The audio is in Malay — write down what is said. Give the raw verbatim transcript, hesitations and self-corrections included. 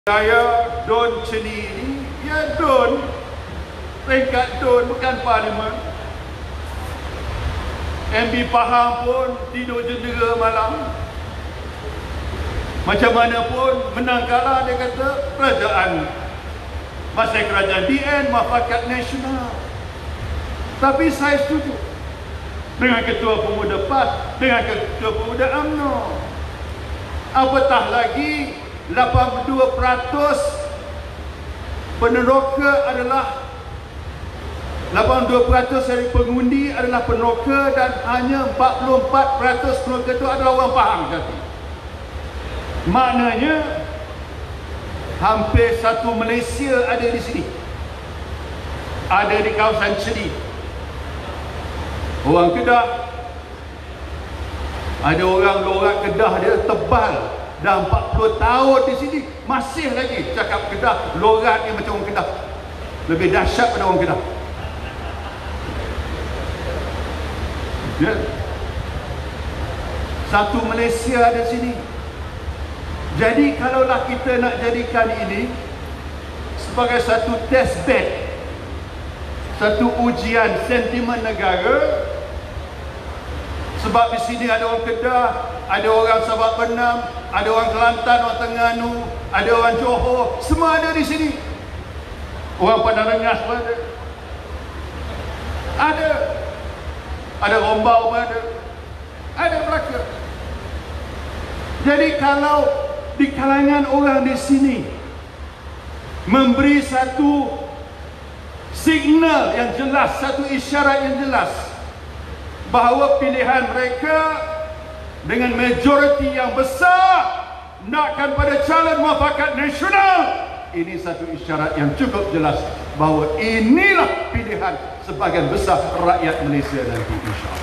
Saya Don Ceni ni, ya Don, peringkat Don, bukan Parlimen. M B Pahang pun tidur jendera malam. Macam mana pun menang kalah, dia kata kerajaan, masa kerajaan D N, Muafakat Nasional. Tapi saya setuju dengan Ketua Pemuda P A S, dengan Ketua Pemuda U M N O. Apatah lagi lapan puluh dua peratus peneroka adalah lapan puluh dua peratus dari pengundi adalah peneroka, dan hanya empat puluh empat peratus peneroka itu adalah orang Pahang saja. Maknanya hampir satu Malaysia ada di sini, ada di kawasan Cedi. Orang Kedah, ada orang lorak Kedah dia tebal. Dah empat puluh tahun di sini masih lagi cakap Kedah, lorat dia macam orang Kedah. Lebih dahsyat pada orang Kedah. Ya. Satu Malaysia ada sini. Jadi kalaulah kita nak jadikan ini sebagai satu test bed, satu ujian sentimen negara, sebab di sini ada orang Kedah, ada orang Sabak Penam, ada orang Kelantan, orang Terengganu, ada orang Johor, semua ada di sini. Orang Padang Rengas pun ada. Ada. Ada Rombau pun ada. Ada Melaka. Jadi kalau di kalangan orang di sini memberi satu signal yang jelas, satu isyarat yang jelas bahawa pilihan mereka dengan majoriti yang besar nakkan pada calon Muafakat Nasional, ini satu isyarat yang cukup jelas bahawa inilah pilihan sebahagian besar rakyat Malaysia nanti, insya-Allah.